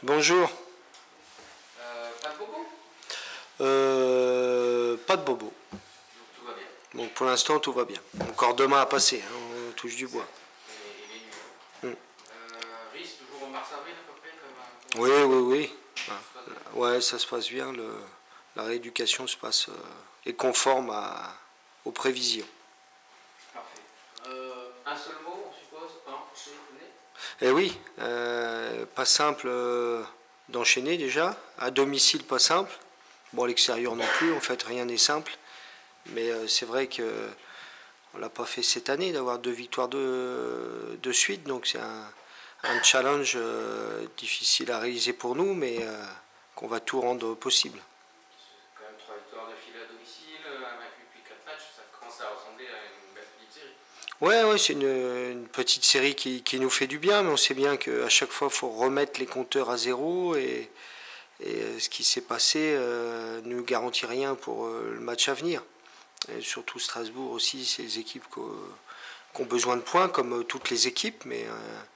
Bonjour. Pas de bobo? Pas de bobo. Donc tout va bien. Donc pour l'instant tout va bien. Encore demain à passer, hein, on touche du bois. Et les nuits. Riz, toujours au mars-avril à peu près Oui, oui, oui. Ça se passe bien. Ouais, ça se passe bien. La rééducation est conforme aux prévisions. Parfait. Un seul mot, on suppose, enchaîner. Eh oui, pas simple d'enchaîner déjà. À domicile, pas simple. Bon, à l'extérieur non plus, en fait, rien n'est simple. Mais c'est vrai que on l'a pas fait cette année d'avoir 2 victoires de suite, donc c'est un challenge difficile à réaliser pour nous, mais qu'on va tout rendre possible. C'est quand même 3 victoires de fil à domicile, vaincu depuis 4 matchs, ça commence à ressembler à une belle petite série. Ouais, ouais, c'est une petite série qui nous fait du bien, mais on sait bien qu'à chaque fois, il faut remettre les compteurs à zéro, et ce qui s'est passé ne nous garantit rien pour le match à venir. Et surtout Strasbourg aussi, c'est des équipes qui ont besoin de points, comme toutes les équipes, mais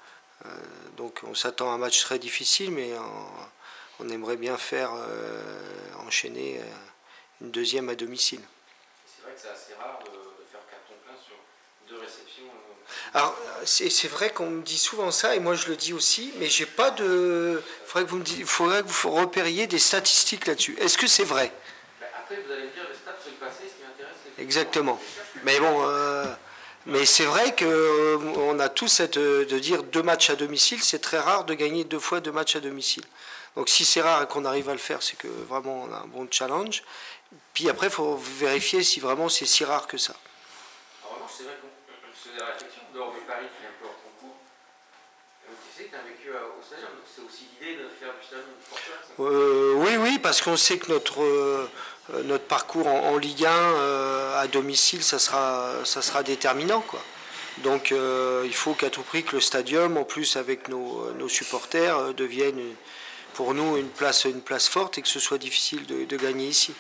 donc on s'attend à un match très difficile, mais on aimerait bien faire enchaîner une deuxième à domicile. C'est vrai que c'est assez rare de faire carton plein sur 2 réceptions. Alors c'est vrai qu'on me dit souvent ça, et moi je le dis aussi, mais j'ai pas de. Faudrait que vous repériez des statistiques là-dessus. Est-ce que c'est vrai? Après, vous allez me dire les stats sur le passé, ce qui m'intéresse, c'est Exactement. Mais bon, mais c'est vrai qu'on a tous de dire 2 matchs à domicile, c'est très rare de gagner 2 fois 2 matchs à domicile. Donc si c'est rare et qu'on arrive à le faire, c'est que vraiment on a un bon challenge. Puis après, il faut vérifier si vraiment c'est si rare que ça. En revanche, c'est vrai qu'on se faisait la réflexion, dehors de Paris qui est un peu hors concours. Tu sais que tu as vécu au stadium, donc c'est aussi l'idée de faire du stadium portuaire. Oui, oui, parce qu'on sait que notre parcours en Ligue 1 à domicile, ça sera déterminant, quoi. Donc il faut qu'à tout prix que le stadium, en plus avec nos supporters, devienne pour nous une place forte, et que ce soit difficile de gagner ici.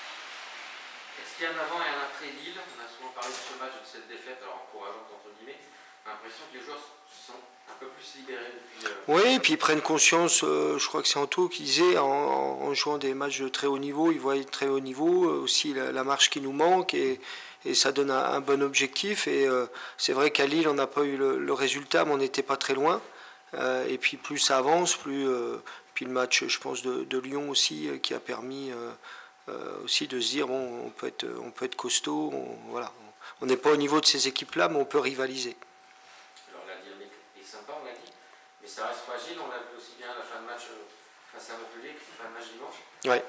Est-ce qu'il y a un avant et un après Lille? On a souvent parlé de ce match, de cette défaite, alors encourageante entre guillemets. On a l'impression que les joueurs se sont un peu plus libérés depuis. Oui, et puis ils prennent conscience, je crois que c'est Anto qui disait, en jouant des matchs de très haut niveau, ils voient très haut niveau, aussi la marche qui nous manque, et ça donne un bon objectif. Et c'est vrai qu'à Lille, on n'a pas eu le résultat, mais on n'était pas très loin. Et puis plus ça avance, puis le match, je pense, de Lyon aussi, qui a permis aussi de se dire, bon, on peut être costaud, voilà. On n'est pas au niveau de ces équipes-là, mais on peut rivaliser. Alors la dynamique est sympa, on l'a dit, mais ça reste fragile. On l'a vu aussi bien à la fin de match face à Montpellier que la fin de match dimanche. Ouais.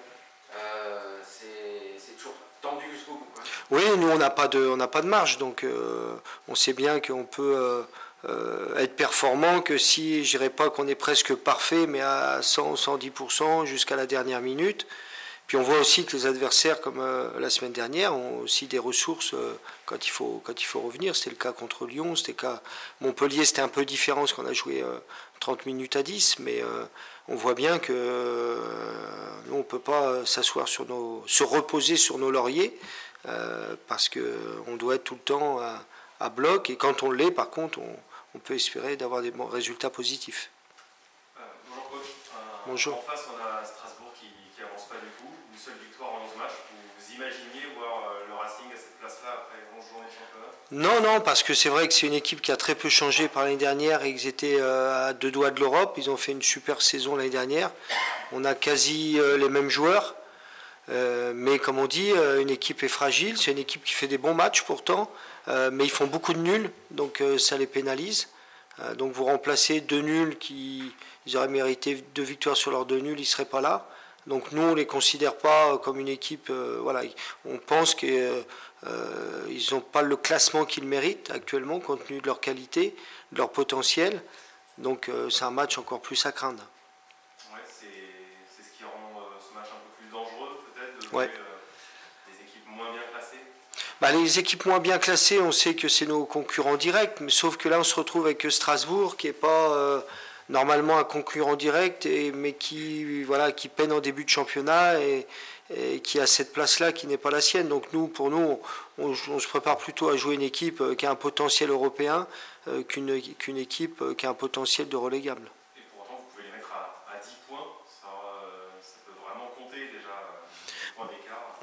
C'est toujours tendu jusqu'au bout. Hein. Oui, nous on n'a pas de marge, donc on sait bien qu'on peut être performant que si, je dirais pas qu'on est presque parfait, mais à 100-110% jusqu'à la dernière minute. Puis on voit aussi que les adversaires, comme la semaine dernière, ont aussi des ressources quand il faut revenir. C'était le cas contre Lyon, c'était le cas Montpellier, c'était un peu différent parce qu'on a joué 30 minutes à 10, mais on voit bien que nous on ne peut pas se reposer sur nos lauriers, parce qu'on doit être tout le temps à bloc, et quand on l'est, par contre, on peut espérer d'avoir des bons résultats positifs. Bonjour coach. Bonjour. En face, on a Strasbourg qui avance pas du tout. Une seule victoire en 11 matchs. Vous imaginez voir le Racing à cette place-là après 11 journées de championnat? Non, parce que c'est vrai que c'est une équipe qui a très peu changé par l'année dernière, et qu'ils étaient à 2 doigts de l'Europe. Ils ont fait une super saison l'année dernière. On a quasi les mêmes joueurs. Mais comme on dit, une équipe est fragile. C'est une équipe qui fait des bons matchs pourtant, mais ils font beaucoup de nuls, donc ça les pénalise. Donc vous remplacez 2 nuls ils auraient mérité 2 victoires sur leurs 2 nuls, ils ne seraient pas là. Donc nous, on ne les considère pas comme une équipe. Voilà, on pense qu'ils n'ont pas le classement qu'ils méritent actuellement, compte tenu de leur qualité, de leur potentiel. Donc c'est un match encore plus à craindre. Ouais, c'est ce qui rend ce match un peu plus dangereux, peut-être, de Ouais. jouer des équipes moins bien classées. Les équipes moins bien classées, on sait que c'est nos concurrents directs, mais sauf que là, on se retrouve avec Strasbourg, qui n'est pas normalement un concurrent direct, mais qui peine en début de championnat, et qui a cette place-là qui n'est pas la sienne. Donc pour nous, on se prépare plutôt à jouer une équipe qui a un potentiel européen qu'une équipe qui a un potentiel de relégable. Et pour autant, vous pouvez les mettre à 10 points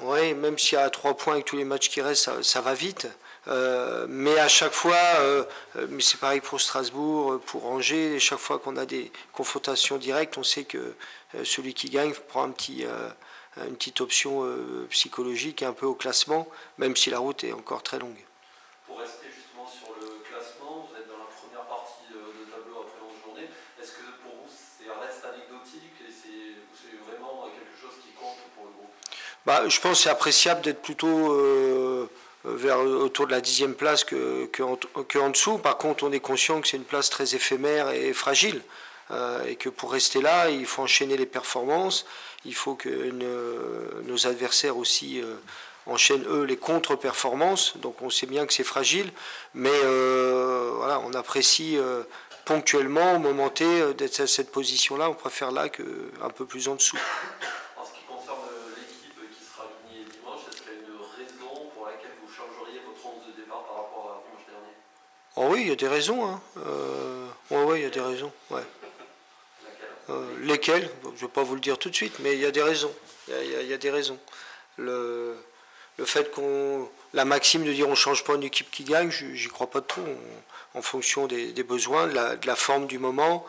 Oui, même s'il y a 3 points avec tous les matchs qui restent, ça va vite. Mais à chaque fois, mais c'est pareil pour Strasbourg, pour Angers, chaque fois qu'on a des confrontations directes, on sait que celui qui gagne prend une petite option psychologique un peu au classement, même si la route est encore très longue. Pour rester justement sur le classement, vous êtes dans la première partie de tableau après 11 journées. Est-ce que pour vous, c'est reste anecdotique et c'est vraiment quelque chose qui compte pour le groupe? Je pense que c'est appréciable d'être plutôt autour de la 10e place qu'en dessous. Par contre, on est conscient que c'est une place très éphémère et fragile. Et que pour rester là, il faut enchaîner les performances. Il faut que nos adversaires aussi enchaînent, eux, les contre-performances. Donc on sait bien que c'est fragile. Mais voilà, on apprécie ponctuellement, au moment T, d'être à cette position-là. On préfère là qu'un peu plus en dessous. En ce qui concerne l'équipe qui sera alignée dimanche, est-ce qu'il y a une raison pour laquelle vous changeriez votre 11 de départ par rapport à dimanche dernier? Oh oui, il y a des raisons. Hein. Ouais, il y a des raisons. Ouais. Lesquelles? Je ne vais pas vous le dire tout de suite, mais il y a des raisons. Il y a des raisons. Le fait la maxime de dire on ne change pas une équipe qui gagne, j'y crois pas trop. En fonction des besoins, de la forme du moment.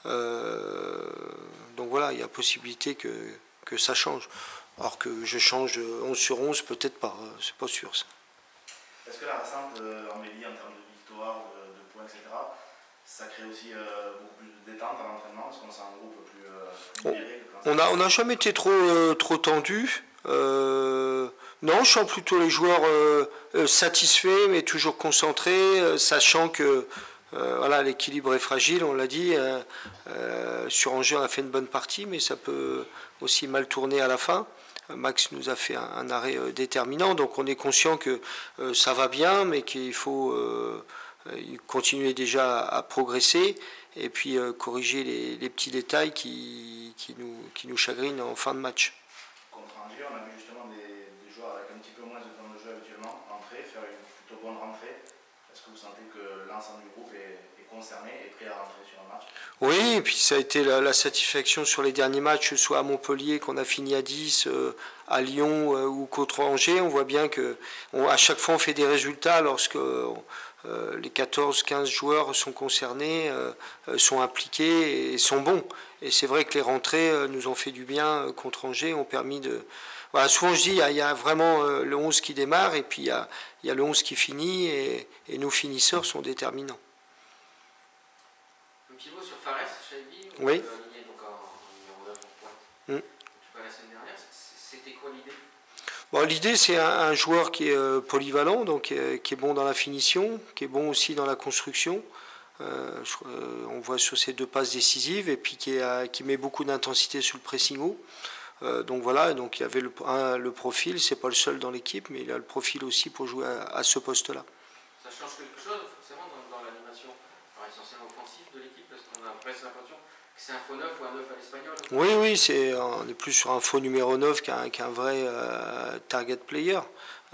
Donc voilà, il y a possibilité que ça change. Alors que je change 11 sur 11, peut-être pas. C'est pas sûr ça. Est-ce que la récente embellie en termes de victoire, de points, etc., ça crée aussi beaucoup plus de détente à l'entraînement? Parce qu'on sent un groupe plus libéré. On n'a jamais été trop tendu. Non, je sens plutôt les joueurs satisfaits, mais toujours concentrés, sachant que voilà, l'équilibre est fragile, on l'a dit. Sur Angers, on a fait une bonne partie, mais ça peut aussi mal tourner à la fin. Max nous a fait un arrêt déterminant, donc on est conscient que ça va bien, mais qu'il faut continuer déjà à progresser et puis corriger les petits détails qui nous chagrinent en fin de match. Contre Angers, on a vu justement des joueurs avec un petit peu moins de temps de jeu habituellement entrer, faire une plutôt bonne rentrée. Est-ce que vous sentez que l'ensemble du groupe est concerné et prêt à rentrer sur un match? Oui, et puis ça a été la satisfaction sur les derniers matchs, soit à Montpellier qu'on a fini à 10, à Lyon ou contre Angers. On voit bien que à chaque fois on fait des résultats lorsque les 14-15 joueurs sont concernés, sont impliqués et sont bons. Et c'est vrai que les rentrées nous ont fait du bien contre Angers, ont permis de... Voilà, souvent je dis, il y a vraiment le 11 qui démarre et puis il y a le 11 qui finit et nos finisseurs sont déterminants. Un pivot sur Fares, Chaibi, oui. Aligné donc en numéro 9 en pointe. Tu parlais la semaine dernière, c'était quoi l'idée? Bon, l'idée, c'est un joueur qui est polyvalent, donc qui est bon dans la finition, qui est bon aussi dans la construction. On voit sur ces 2 passes décisives, et puis qui met beaucoup d'intensité sur le pressing haut. Donc voilà, donc il y avait le profil, c'est pas le seul dans l'équipe, mais il a le profil aussi pour jouer à ce poste-là. Ça change quelque chose forcément dans l'animation essentiellement offensive de l'équipe, parce qu'on a presque l'impression que c'est un faux 9 ou un 9 à l'espagnol. Oui, on est plus sur un faux numéro 9 qu'un vrai target player,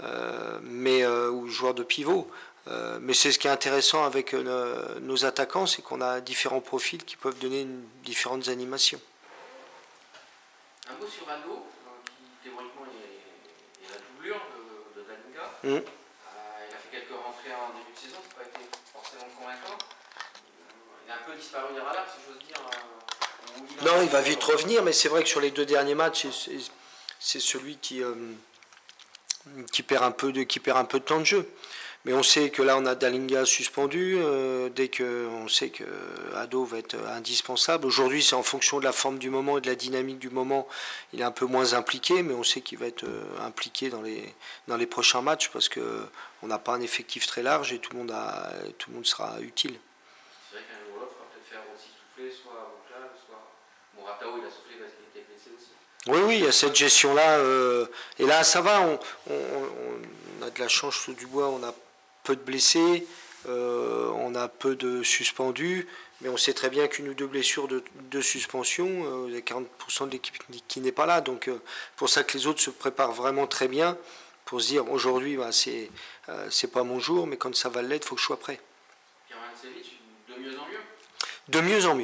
ou joueur de pivot. Mais c'est ce qui est intéressant avec nos attaquants, c'est qu'on a différents profils qui peuvent donner différentes animations. Un mot sur Ado, qui théoriquement est la doublure de Dalinga. Il a fait quelques rentrées en début de saison, ça n'a pas été forcément convaincant. Il a un peu disparu des radars, si j'ose dire. Non, il va vite revenir, mais c'est vrai que sur les 2 derniers matchs, c'est celui qui perd un peu de temps de jeu. Mais on sait que là, on a Dalinga suspendu. Dès qu'on sait que Ado va être indispensable. Aujourd'hui, c'est en fonction de la forme du moment et de la dynamique du moment. Il est un peu moins impliqué, mais on sait qu'il va être impliqué dans les prochains matchs parce qu'on n'a pas un effectif très large et tout le monde sera utile. C'est vrai qu'un jour ou l'autre, il va peut-être faire aussi souffler, soit Boucal, soit Ratao, il a soufflé parce qu'il était blessé aussi. Oui, il y a cette gestion-là. Et là, ça va. On a de la chance sous du bois. On a peu de blessés, on a peu de suspendus, mais on sait très bien qu'une ou 2 blessures de suspension, il y a 40% de l'équipe qui n'est pas là. Donc pour ça que les autres se préparent vraiment très bien pour se dire aujourd'hui, c'est pas mon jour, mais quand ça va l'être, il faut que je sois prêt. Pierre Vancevic, de mieux en mieux. De mieux en mieux.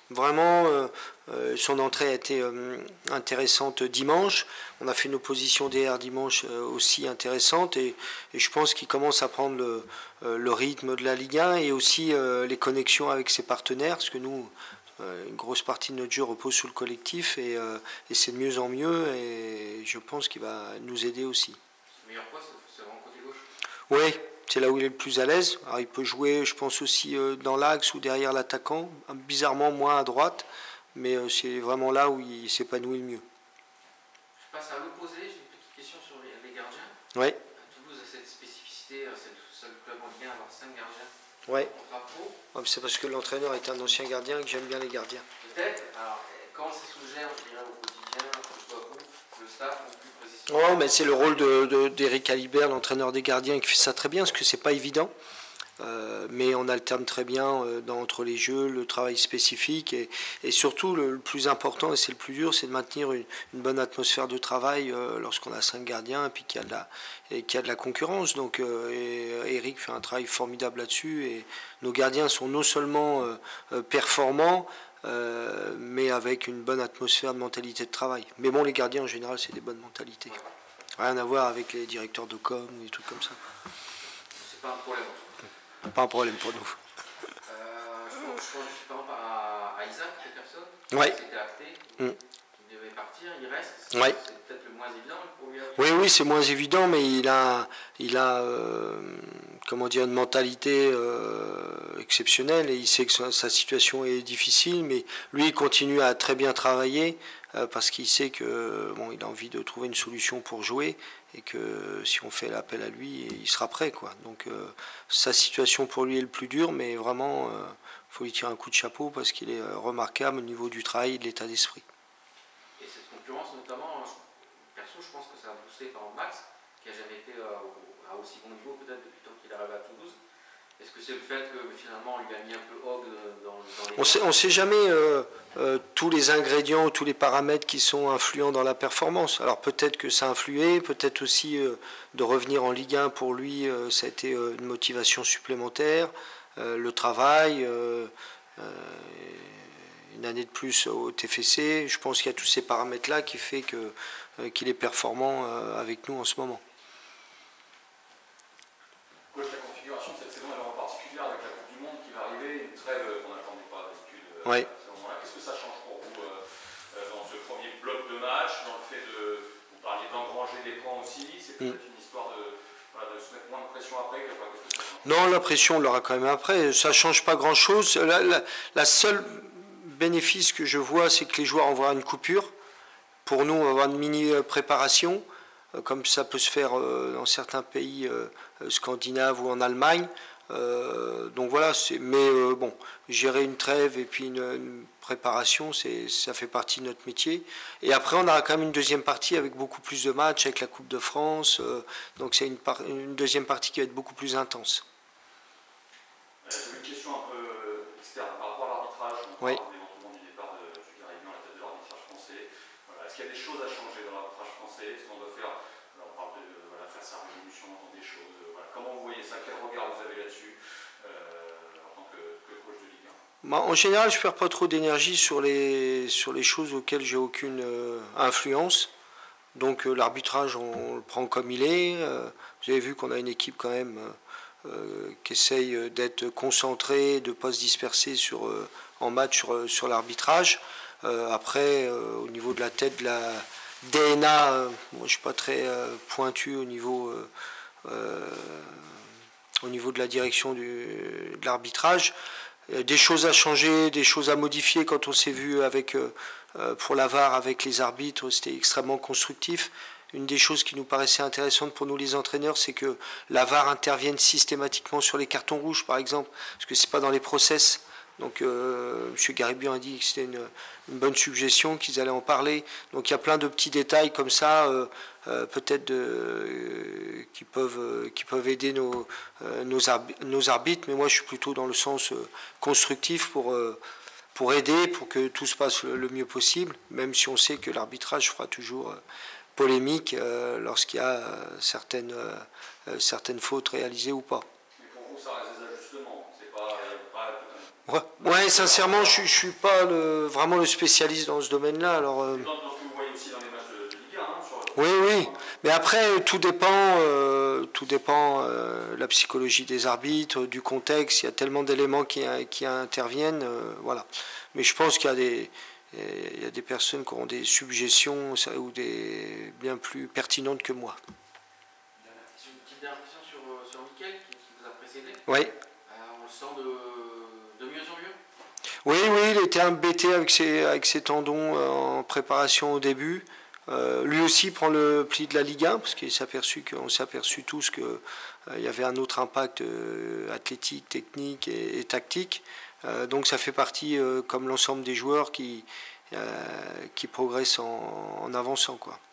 Vraiment, son entrée a été intéressante dimanche. On a fait une opposition DR dimanche aussi intéressante et je pense qu'il commence à prendre le rythme de la Ligue 1 et aussi les connexions avec ses partenaires, parce que nous, une grosse partie de notre jeu repose sur le collectif et c'est de mieux en mieux et je pense qu'il va nous aider aussi. Le meilleur poste, c'est vraiment côté gauche? Oui, c'est là où il est le plus à l'aise. Alors, il peut jouer, je pense, aussi dans l'axe ou derrière l'attaquant, bizarrement moins à droite, mais c'est vraiment là où il s'épanouit le mieux. Je passe à l'opposé, j'ai une petite question sur les gardiens. Oui. Toulouse a cette spécificité, c'est le seul club en Ligue 1 à avoir 5 gardiens. Oui. Pro. C'est parce que l'entraîneur est un ancien gardien et que j'aime bien les gardiens. Peut-être. Alors, comment ça se gère, je dirais, au quotidien, le staff non plus positionné? Oh, mais c'est le rôle d'Éric Alibert, l'entraîneur des gardiens, qui fait ça très bien, parce que c'est pas évident. Mais on alterne très bien entre les jeux, le travail spécifique et surtout le plus important et c'est le plus dur, c'est de maintenir une bonne atmosphère de travail lorsqu'on a 5 gardiens et puis qu'il y a de la concurrence. Donc Eric fait un travail formidable là-dessus et nos gardiens sont non seulement performants mais avec une bonne atmosphère de mentalité de travail. Mais bon, les gardiens en général c'est des bonnes mentalités. Rien à voir avec les directeurs de com ou des trucs comme ça. C'est pas un problème. Pas un problème pour nous. Je pense juste par exemple à Isaac Peterson, Ouais. C'était acté, il devait partir, il reste. Ouais. C'est peut-être le moins évident pour lui. Oui, c'est moins évident, mais il a comment dire, une mentalité exceptionnelle et il sait que sa situation est difficile, mais lui il continue à très bien travailler parce qu'il sait que bon, il a envie de trouver une solution pour jouer et que si on fait l'appel à lui, il sera prêt, quoi. Donc sa situation pour lui est le plus dur, mais vraiment faut lui tirer un coup de chapeau parce qu'il est remarquable au niveau du travail et de l'état d'esprit. Et cette concurrence notamment, perso je pense que ça a boosté par Max, qui n'a jamais été à aussi bon niveau peut-être depuis le temps qu'il arrive à Toulouse. Est-ce que c'est le fait que finalement on lui a mis un peu Hogg dans les... On ne sait jamais tous les ingrédients, tous les paramètres qui sont influents dans la performance. Alors peut-être que ça a influé, peut-être aussi de revenir en Ligue 1 pour lui, ça a été une motivation supplémentaire, le travail, une année de plus au TFC. Je pense qu'il y a tous ces paramètres-là qui fait qu'il est performant avec nous en ce moment. La configuration de cette saison est vraiment particulière avec la Coupe du Monde qui va arriver, une trêve qu'on n'attendait pas d'habitude ouais. à ce moment-là. Qu'est-ce que ça change pour vous dans ce premier bloc de match, dans le fait de, vous parliez d'engranger des points aussi, c'est peut-être une histoire de se mettre moins de pression après? Non, la pression on l'aura quand même après, ça ne change pas grand-chose. La seule bénéfice que je vois, c'est que les joueurs envoient une coupure. Pour nous, on va avoir une mini-préparation, comme ça peut se faire dans certains pays scandinaves ou en Allemagne. Donc voilà, mais bon, gérer une trêve et puis une préparation, ça fait partie de notre métier. Et après, on aura quand même une deuxième partie avec beaucoup plus de matchs, avec la Coupe de France. Donc c'est une deuxième partie qui va être beaucoup plus intense. J'ai une question un peu externe par rapport à l'arbitrage. Oui. Est-ce qu'il y a des choses à changer dans l'arbitrage français? Est-ce qu'on doit faire, on parle de faire sa révolution dans des choses. Comment vous voyez ça? Quel regard vous avez là-dessus en tant que coach de Ligue 1? En général, je ne perds pas trop d'énergie sur les choses auxquelles j'ai aucune influence. Donc l'arbitrage, on le prend comme il est. Vous avez vu qu'on a une équipe quand même qui essaye d'être concentrée, de ne pas se disperser en match sur l'arbitrage. Après, au niveau de la tête, de la DNA, moi je ne suis pas très pointu au niveau de la direction de l'arbitrage. Des choses à changer, des choses à modifier. Quand on s'est vu pour la VAR avec les arbitres, c'était extrêmement constructif. Une des choses qui nous paraissait intéressante pour nous les entraîneurs, c'est que la VAR intervienne systématiquement sur les cartons rouges, par exemple, parce que c'est pas dans les process. Donc M. Garibian a dit que c'était une bonne suggestion, qu'ils allaient en parler. Donc il y a plein de petits détails comme ça, peut-être qui peuvent aider nos arbitres, mais moi je suis plutôt dans le sens constructif pour aider, pour que tout se passe le mieux possible, même si on sait que l'arbitrage fera toujours polémique lorsqu'il y a certaines fautes réalisées ou pas. Mais pour vous, ça reste des ajustements, c'est pas Ouais, Après, sincèrement, je ne suis pas vraiment le spécialiste dans ce domaine-là. Alors, dans ce que vous voyez aussi dans les matchs de Ligue 1. Oui. Mais après, tout dépend la psychologie des arbitres, du contexte. Il y a tellement d'éléments qui interviennent. Voilà. Mais je pense qu'il y a des personnes qui ont des suggestions ou des bien plus pertinentes que moi. Une petite dernière question sur Mickaël qui vous a précédé. Oui. On le sent de mieux en mieux. Oui, il était embêté avec ses tendons en préparation au début. Lui aussi prend le pli de la Ligue 1 parce qu'on s'est aperçu tous qu'il y avait un autre impact athlétique, technique et tactique. Donc ça fait partie, comme l'ensemble des joueurs, qui progressent en avançant, quoi.